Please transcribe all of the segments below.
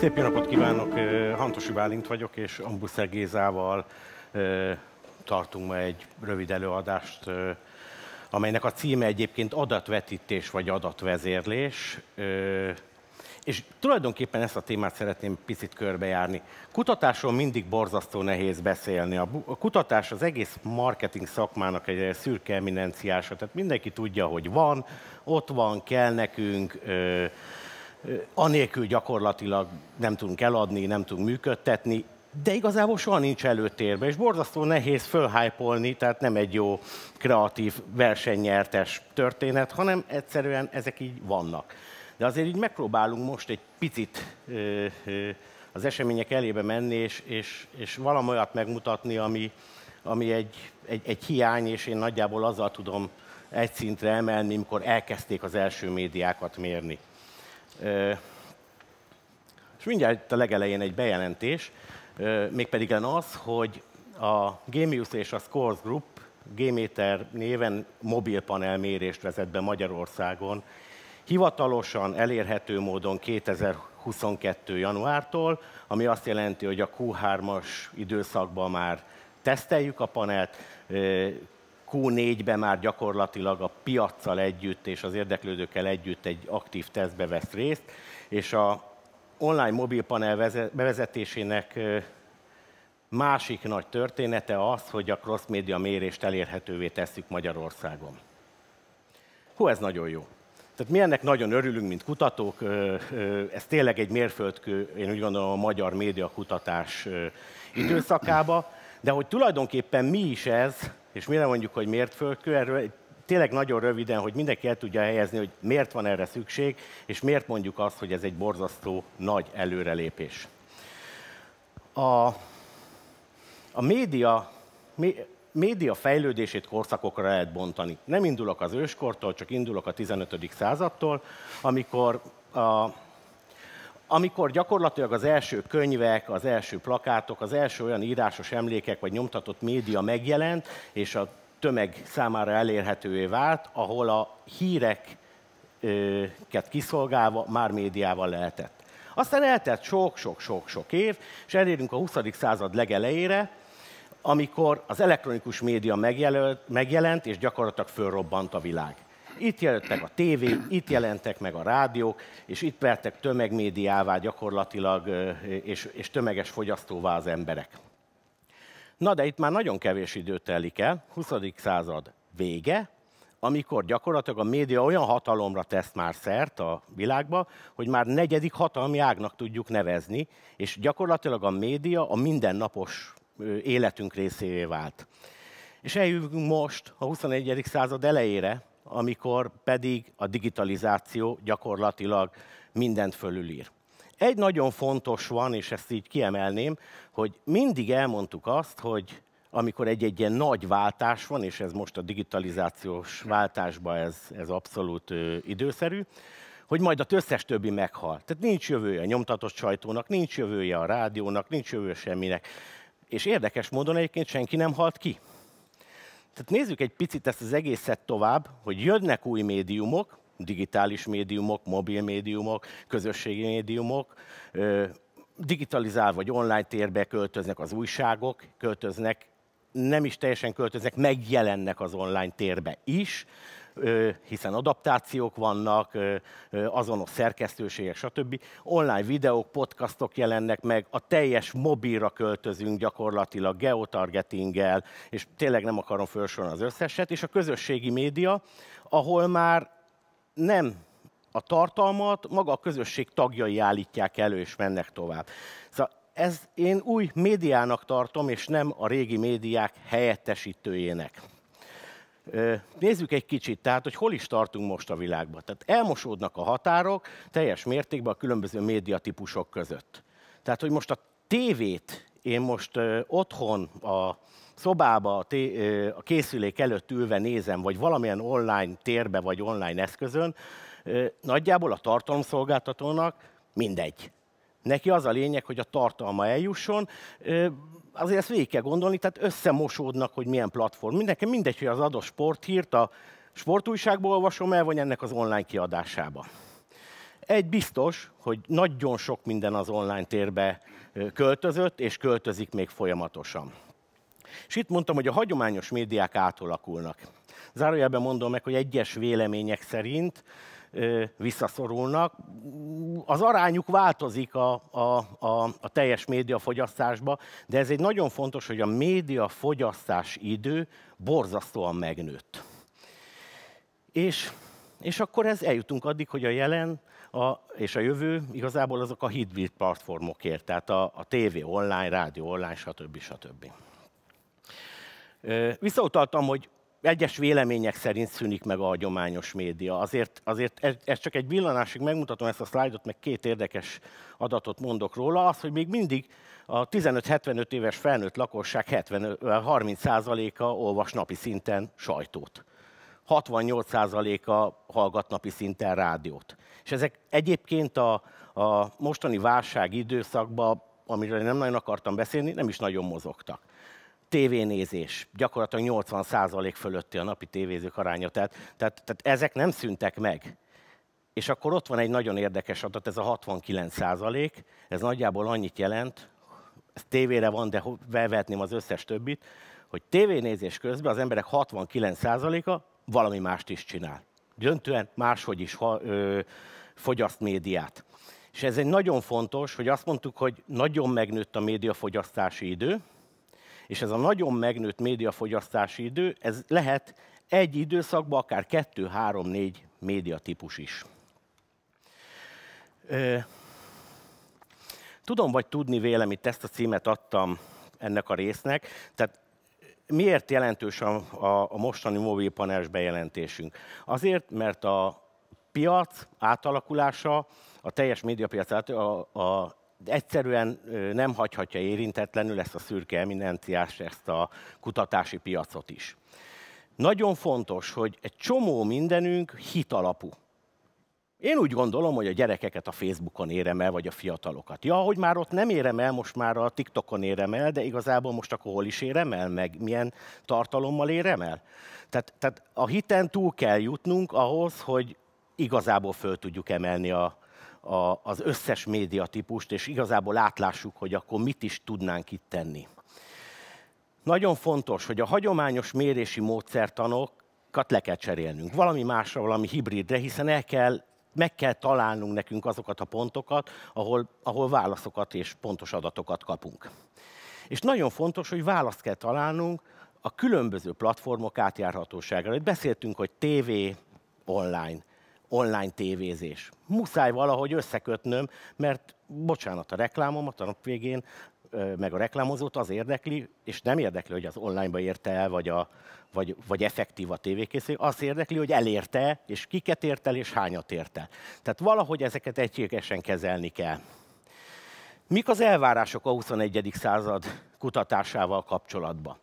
Szép jó napot kívánok! Hantosi Bálint vagyok, és Ambuszer Gézával tartunk ma egy rövid előadást, amelynek a címe egyébként adatvetítés vagy adatvezérlés. És tulajdonképpen ezt a témát szeretném picit körbejárni. Kutatásról mindig borzasztó nehéz beszélni. A kutatás az egész marketing szakmának egy szürke eminenciása, tehát mindenki tudja, hogy van, ott van, kell nekünk, anélkül gyakorlatilag nem tudunk eladni, nem tudunk működtetni, de igazából soha nincs előtérben, és borzasztó nehéz fölhypolni, tehát nem egy jó, kreatív, versenynyertes történet, hanem egyszerűen ezek így vannak. De azért így megpróbálunk most egy picit az események elébe menni, és valami olyat megmutatni, ami egy hiány, és én nagyjából azzal tudom egy szintre emelni, amikor elkezdték az első médiákat mérni. És mindjárt a legelején egy bejelentés, mégpedig az, hogy a Gamius és a Scores Group Gmeter néven mobilpanel mérést vezet be Magyarországon, hivatalosan elérhető módon 2022. januártól, ami azt jelenti, hogy a Q3-as időszakban már teszteljük a panelt, Q4-ben már gyakorlatilag a piaccal együtt és az érdeklődőkkel együtt egy aktív tesztbe vesz részt, és a online mobilpanel bevezetésének másik nagy története az, hogy a cross-média mérést elérhetővé tesszük Magyarországon. Hú, ez nagyon jó. Tehát mi ennek nagyon örülünk, mint kutatók, ez tényleg egy mérföldkő, én úgy gondolom, a magyar médiakutatás időszakába, de hogy tulajdonképpen mi is ez, és mire mondjuk, hogy mérföldkő, erről tényleg nagyon röviden, hogy mindenki el tudja helyezni, hogy miért van erre szükség, és miért mondjuk azt, hogy ez egy borzasztó nagy előrelépés. A média fejlődését korszakokra lehet bontani. Nem indulok az őskortól, csak indulok a 15. századtól, amikor gyakorlatilag az első könyvek, az első plakátok, az első olyan írásos emlékek vagy nyomtatott média megjelent, és a tömeg számára elérhetővé vált, ahol a híreket kiszolgálva már médiával lehetett. Aztán eltelt sok év, és elérünk a 20. század legelejére, amikor az elektronikus média megjelent, és gyakorlatilag fölrobbant a világ. Itt jelentek a tévék, itt jelentek meg a rádiók, és itt vertek tömegmédiává gyakorlatilag, és tömeges fogyasztóvá az emberek. Na de itt már nagyon kevés idő telik el, 20. század vége, amikor gyakorlatilag a média olyan hatalomra tesz már szert a világba, hogy már negyedik hatalmi ágnak tudjuk nevezni, és gyakorlatilag a média a mindennapos életünk részévé vált. És eljövünk most a 21. század elejére, amikor pedig a digitalizáció gyakorlatilag mindent fölülír. Egy nagyon fontos van, és ezt így kiemelném, hogy mindig elmondtuk azt, hogy amikor egy ilyen nagy váltás van, és ez most a digitalizációs váltásban ez abszolút időszerű, hogy majd az összes többi meghal. Tehát nincs jövője a nyomtatott sajtónak, nincs jövője a rádiónak, nincs jövője semminek. És érdekes módon egyébként senki nem halt ki. Tehát nézzük egy picit ezt az egészet tovább, hogy jönnek új médiumok, digitális médiumok, mobil médiumok, közösségi médiumok, digitalizálva vagy online térbe költöznek az újságok, nem is teljesen költöznek, megjelennek az online térbe is, hiszen adaptációk vannak, azonos szerkesztőségek, stb. Online videók, podcastok jelennek meg, a teljes mobilra költözünk gyakorlatilag geotargetinggel, és tényleg nem akarom felsorolni az összeset, és a közösségi média, ahol már nem a tartalmat, maga a közösség tagjai állítják elő, és mennek tovább. Szóval ez én új médiának tartom, és nem a régi médiák helyettesítőjének. Nézzük egy kicsit, tehát, hogy hol is tartunk most a világban. Tehát elmosódnak a határok teljes mértékben a különböző médiatípusok között. Tehát, hogy most a tévét én most otthon a szobába, a készülék előtt ülve nézem, vagy valamilyen online térbe, vagy online eszközön, nagyjából a tartalomszolgáltatónak mindegy. Neki az a lényeg, hogy a tartalma eljusson, azért ezt végig kell gondolni, tehát összemosódnak, hogy milyen platform. Mindenki mindegy, hogy az adott sporthírt a sportújságból olvasom el, vagy ennek az online kiadásába. Egy biztos, hogy nagyon sok minden az online térbe költözött, és költözik még folyamatosan. És itt mondtam, hogy a hagyományos médiák átalakulnak. Zárójelben mondom meg, hogy egyes vélemények szerint visszaszorulnak. Az arányuk változik a teljes médiafogyasztásba, de ez egy nagyon fontos, hogy a médiafogyasztás idő borzasztóan megnőtt. És akkor eljutunk addig, hogy a jelen és a jövő igazából azok a hibrid platformokért, tehát a tévé online, rádió online, stb. Visszautaltam, hogy egyes vélemények szerint szűnik meg a hagyományos média. Azért ez csak egy villanásig megmutatom ezt a szlájdot, meg két érdekes adatot mondok róla. Az, hogy még mindig a 15-75 éves felnőtt lakosság 30%-a olvas napi szinten sajtót. 68%-a hallgat napi szinten rádiót. És ezek egyébként a mostani válság időszakban, amiről nem nagyon akartam beszélni, nem is nagyon mozogtak. Tévénézés, gyakorlatilag 80% fölötti a napi tévézők aránya, tehát ezek nem szűntek meg. És akkor ott van egy nagyon érdekes adat, ez a 69%, ez nagyjából annyit jelent, ez tévére van, de bevetném az összes többit, hogy tévénézés közben az emberek 69%-a valami mást is csinál. Döntően máshogy is fogyaszt médiát. És ez egy nagyon fontos, hogy azt mondtuk, hogy nagyon megnőtt a médiafogyasztási idő, és ez a nagyon megnőtt médiafogyasztási idő, ez lehet egy időszakban akár 2, 3, 4 médiatípus is. Tudom, vagy tudni vélem, itt ezt a címet adtam ennek a résznek, tehát miért jelentős a mostani mobilpaneles bejelentésünk? Azért, mert a piac átalakulása, a teljes médiapiac egyszerűen nem hagyhatja érintetlenül ezt a szürke eminenciás, ezt a kutatási piacot is. Nagyon fontos, hogy egy csomó mindenünk hitalapú. Én úgy gondolom, hogy a gyerekeket a Facebookon érem el, vagy a fiatalokat. Ja, hogy már ott nem érem el, most már a TikTokon érem el, de igazából most akkor hol is érem el, meg milyen tartalommal érem el? Tehát a hiten túl kell jutnunk ahhoz, hogy igazából föl tudjuk emelni az összes médiatípust, és igazából átlássuk, hogy akkor mit is tudnánk itt tenni. Nagyon fontos, hogy a hagyományos mérési módszertanokat le kell cserélnünk. Valami másra, valami hibridre, hiszen meg kell találnunk nekünk azokat a pontokat, ahol válaszokat és pontos adatokat kapunk. És nagyon fontos, hogy választ kell találnunk a különböző platformok átjárhatóságára. Beszéltünk, hogy tévé, online tévézés. Muszáj valahogy összekötnöm, mert bocsánat, a reklámomat a nap végén, meg a reklámozót az érdekli, és nem érdekli, hogy az online-ba érte el, vagy effektív a tévékészítő, az érdekli, hogy elérte, és kiket ért el, és hányat ért el. Tehát valahogy ezeket egységesen kezelni kell. Mik az elvárások a 21. század kutatásával kapcsolatban?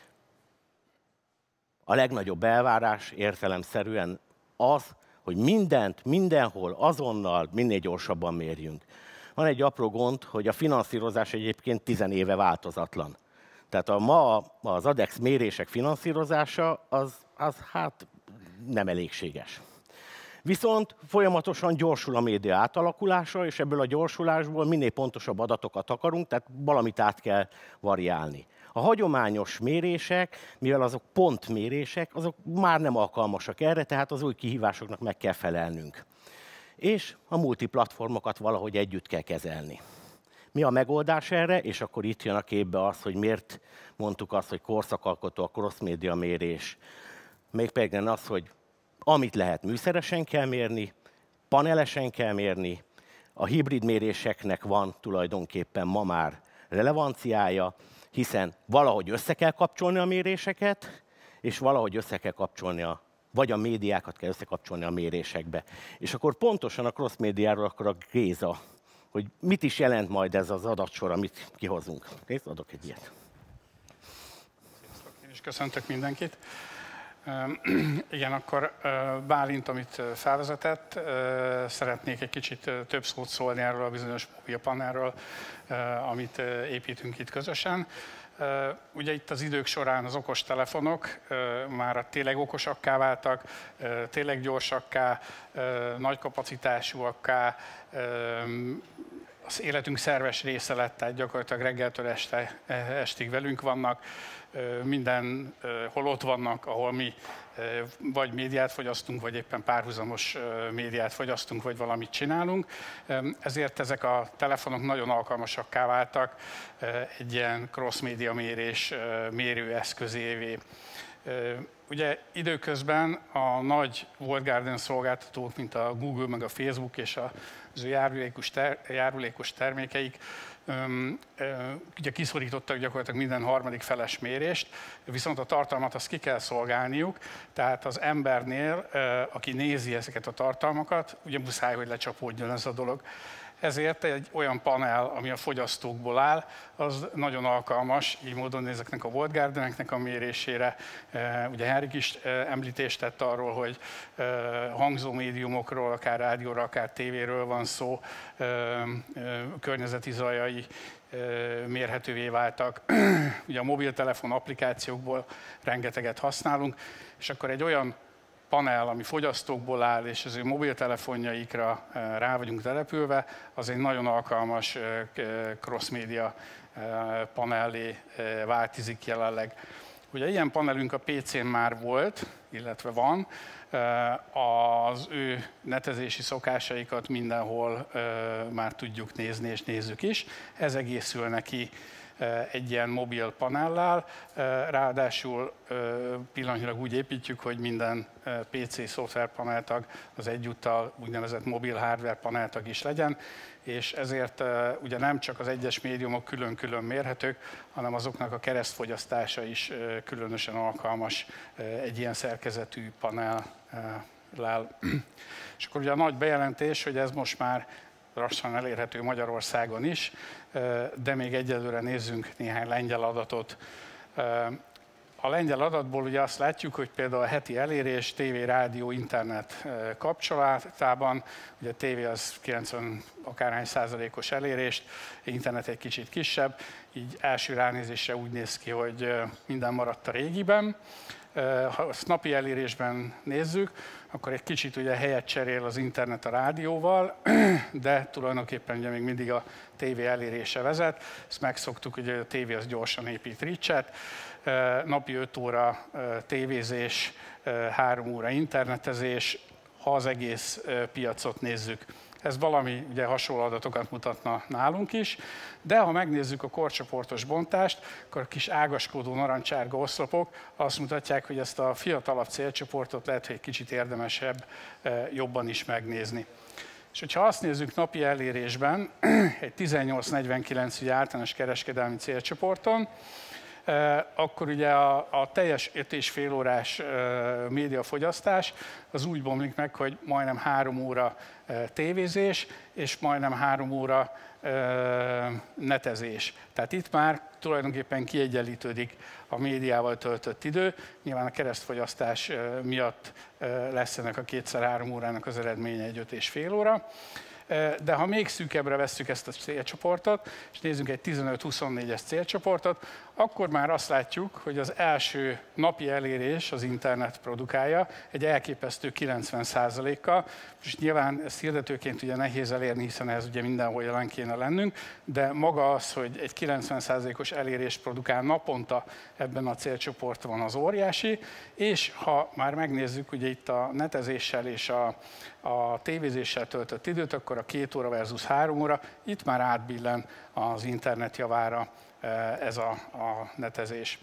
A legnagyobb elvárás értelemszerűen az, hogy mindent, mindenhol, azonnal, minél gyorsabban mérjünk. Van egy apró gond, hogy a finanszírozás egyébként 10 éve változatlan. Tehát ma az ADEX mérések finanszírozása az hát nem elégséges. Viszont folyamatosan gyorsul a média átalakulása, és ebből a gyorsulásból minél pontosabb adatokat akarunk, tehát valamit át kell variálni. A hagyományos mérések, mivel azok pontmérések, azok már nem alkalmasak erre, tehát az új kihívásoknak meg kell felelnünk. És a multiplatformokat valahogy együtt kell kezelni. Mi a megoldás erre? És akkor itt jön a képbe az, hogy miért mondtuk azt, hogy korszakalkotó a cross-média mérés. Mégpedig az, hogy amit lehet műszeresen kell mérni, panelesen kell mérni, a hibrid méréseknek van tulajdonképpen ma már relevanciája, hiszen valahogy össze kell kapcsolni a méréseket, és valahogy össze kell kapcsolni vagy a médiákat kell összekapcsolni a mérésekbe. És akkor pontosan a cross-médiáról akkor a Géza, hogy mit is jelent majd ez az adatsor, amit kihozunk. Nézd, adok egy ilyet. Én is köszöntök mindenkit. Igen, akkor Bálint, amit felvezetett, szeretnék egy kicsit több szót szólni erről a bizonyos mobilpanelről, amit építünk itt közösen. Ugye itt az idők során az okostelefonok már tényleg okosakká váltak, tényleg gyorsakká, nagy kapacitásúakká, az életünk szerves része lett, tehát gyakorlatilag reggeltől estig velünk vannak, hol ott vannak, ahol mi vagy médiát fogyasztunk, vagy éppen párhuzamos médiát fogyasztunk, vagy valamit csinálunk. Ezért ezek a telefonok nagyon alkalmasakká váltak egy ilyen cross-média mérés mérőeszközévé. Ugye időközben a nagy walled garden szolgáltatók, mint a Google, meg a Facebook és az ő járulékos termékeik, ugye kiszorítottak gyakorlatilag minden harmadik feles mérést, viszont a tartalmat azt ki kell szolgálniuk, tehát az embernél, aki nézi ezeket a tartalmakat, ugye muszáj, hogy lecsapódjon ez a dolog. Ezért egy olyan panel, ami a fogyasztókból áll, az nagyon alkalmas, így módon ezeknek a walled gardeneknek a mérésére. Ugye Henrik is említést tett arról, hogy hangzó médiumokról, akár rádióra, akár tévéről van szó, környezeti zajai mérhetővé váltak. Ugye a mobiltelefon applikációkból rengeteget használunk, és akkor egy olyan panel, ami fogyasztókból áll, és az ő mobiltelefonjaikra rá vagyunk települve, az egy nagyon alkalmas cross-média panellé változik jelenleg. Ugye ilyen panelünk a PC-n már volt, illetve van, az ő netezési szokásaikat mindenhol már tudjuk nézni, és nézzük is. Ez egészül neki egy ilyen mobil panellel, ráadásul pillanatnyilag úgy építjük, hogy minden PC szoftverpaneltag az egyúttal úgynevezett mobil hardware paneltag is legyen, és ezért ugye nem csak az egyes médiumok külön-külön mérhetők, hanem azoknak a keresztfogyasztása is különösen alkalmas egy ilyen szerkezetű panellel. És akkor ugye a nagy bejelentés, hogy ez most már lassan elérhető Magyarországon is, de még egyelőre nézzünk néhány lengyel adatot. A lengyel adatból ugye azt látjuk, hogy például a heti elérés tévé, rádió, internet kapcsolatában, ugye a tévé az 90 akárhány százalékos elérést, internet egy kicsit kisebb, így első ránézésre úgy néz ki, hogy minden maradt a régiben. Ha azt napi elérésben nézzük, akkor egy kicsit ugye helyet cserél az internet a rádióval, de tulajdonképpen ugye még mindig a tévé elérése vezet. Ezt megszoktuk, hogy a tévé az gyorsan épít reach-et, napi 5 óra tévézés, 3 óra internetezés, ha az egész piacot nézzük. Ez valami ugye hasonló adatokat mutatna nálunk is, de ha megnézzük a korcsoportos bontást, akkor a kis ágaskodó narancsárga oszlopok azt mutatják, hogy ezt a fiatalabb célcsoportot lehet, hogy egy kicsit érdemesebb jobban is megnézni. És hogyha azt nézzük napi elérésben, egy 18-49 általános kereskedelmi célcsoporton, akkor ugye a teljes 5,5 órás médiafogyasztás az úgy bomlik meg, hogy majdnem 3 óra tévézés, és majdnem 3 óra netezés. Tehát itt már tulajdonképpen kiegyenlítődik a médiával töltött idő. Nyilván a keresztfogyasztás miatt lesz ennek a 2x3 órának az eredménye egy 5,5 óra. De ha még szűkebbre vesszük ezt a célcsoportot, és nézzünk egy 15-24-es célcsoportot, akkor már azt látjuk, hogy az első napi elérés az internet produkálja egy elképesztő 90%-kal. És nyilván ezt hirdetőként ugye nehéz elérni, hiszen ez ugye mindenhol jelen kéne lennünk, de maga az, hogy egy 90%-os elérést produkál naponta ebben a célcsoportban az óriási, és ha már megnézzük ugye itt a netezéssel és a tévézéssel töltött időt, akkor a 2 óra versus 3 óra, itt már átbillen az internet javára ez a netezés.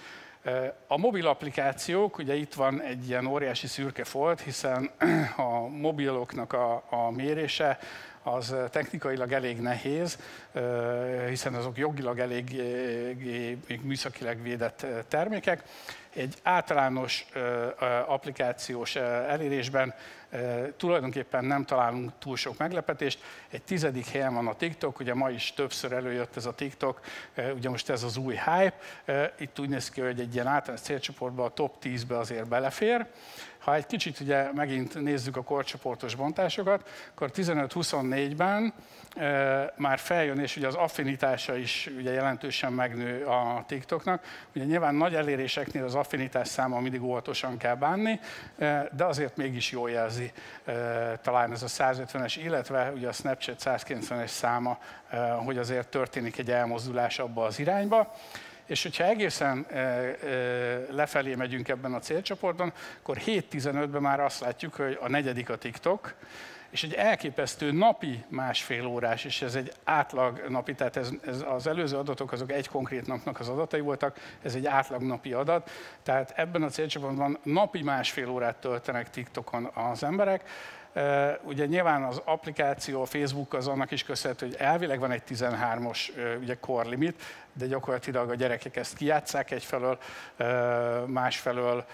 A mobil applikációk, ugye itt van egy ilyen óriási szürke folt, hiszen a mobiloknak a mérése az technikailag elég nehéz, hiszen azok jogilag elég műszakileg védett termékek. Egy általános applikációs elérésben tulajdonképpen nem találunk túl sok meglepetést. Egy 10. helyen van a TikTok, ugye ma is többször előjött ez a TikTok, ugye most ez az új hype. Itt úgy néz ki, hogy egy ilyen általános célcsoportban a top 10-be azért belefér. Ha egy kicsit ugye megint nézzük a korcsoportos bontásokat, akkor 15-24 2024-ben már feljön, és ugye az affinitása is ugye jelentősen megnő a TikToknak. Ugye nyilván nagy eléréseknél az affinitás száma mindig óvatosan kell bánni, de azért mégis jól jelzi talán ez a 150-es, illetve ugye a Snapchat 190-es száma, hogy azért történik egy elmozdulás abba az irányba. És hogyha egészen lefelé megyünk ebben a célcsoportban, akkor 7-15-ben már azt látjuk, hogy a negyedik a TikTok, és egy elképesztő napi másfél órás, és ez egy átlag napi, tehát ez az előző adatok azok egy konkrét napnak az adatai voltak, ez egy átlag napi adat, tehát ebben a célcsoportban napi másfél órát töltenek TikTokon az emberek. Ugye nyilván az applikáció, a Facebook az annak is köszönhető, hogy elvileg van egy 13-os ugye korlimit, de gyakorlatilag a gyerekek ezt kijátsszák egyfelől, másfelől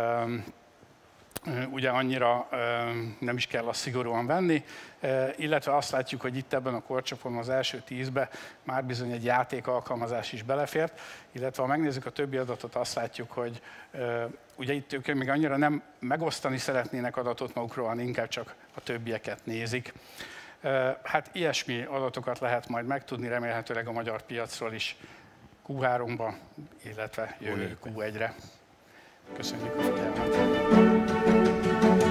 ugye annyira nem is kell azt szigorúan venni, illetve azt látjuk, hogy itt ebben a korcsoportban az első 10-ben már bizony egy játékalkalmazás is belefért, illetve ha megnézzük a többi adatot, azt látjuk, hogy ugye itt ők még annyira nem megosztani szeretnének adatot magukról, hanem inkább csak a többieket nézik. Hát ilyesmi adatokat lehet majd megtudni, remélhetőleg a magyar piacról is Q3-ba, illetve jövő Q1-re. Köszönjük a figyelmet!